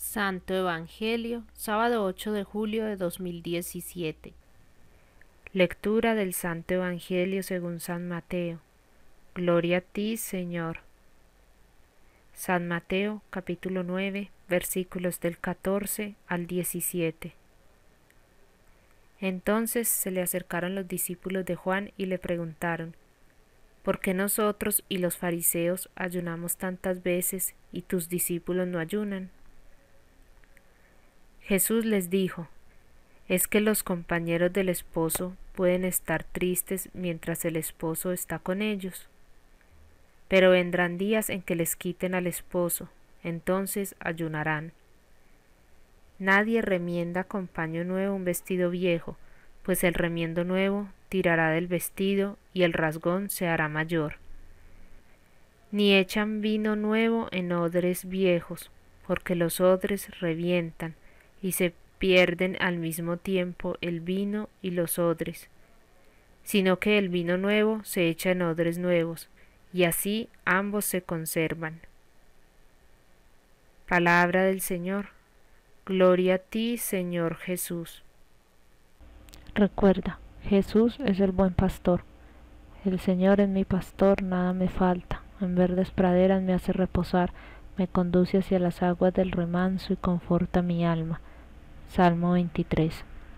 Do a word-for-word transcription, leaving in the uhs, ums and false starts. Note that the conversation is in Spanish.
Santo Evangelio, sábado ocho de julio de dos mil diecisiete. Lectura del Santo Evangelio según San Mateo. Gloria a ti, Señor. San Mateo, capítulo nueve, versículos del catorce al diecisiete. Entonces se le acercaron los discípulos de Juan y le preguntaron: ¿por qué nosotros y los fariseos ayunamos tantas veces y tus discípulos no ayunan? Jesús les dijo: ¿es que los compañeros del esposo pueden estar tristes mientras el esposo está con ellos? Pero vendrán días en que les quiten al esposo, entonces ayunarán. Nadie remienda con paño nuevo un vestido viejo, pues el remiendo nuevo tirará del vestido y el rasgón se hará mayor. Ni echan vino nuevo en odres viejos, porque los odres revientan y se pierden al mismo tiempo el vino y los odres, sino que el vino nuevo se echa en odres nuevos, y así ambos se conservan. Palabra del Señor. Gloria a ti, Señor Jesús. Recuerda, Jesús es el buen pastor. El Señor es mi pastor, nada me falta. En verdes praderas me hace reposar, me conduce hacia las aguas del remanso y conforta mi alma. Salmo veintitrés.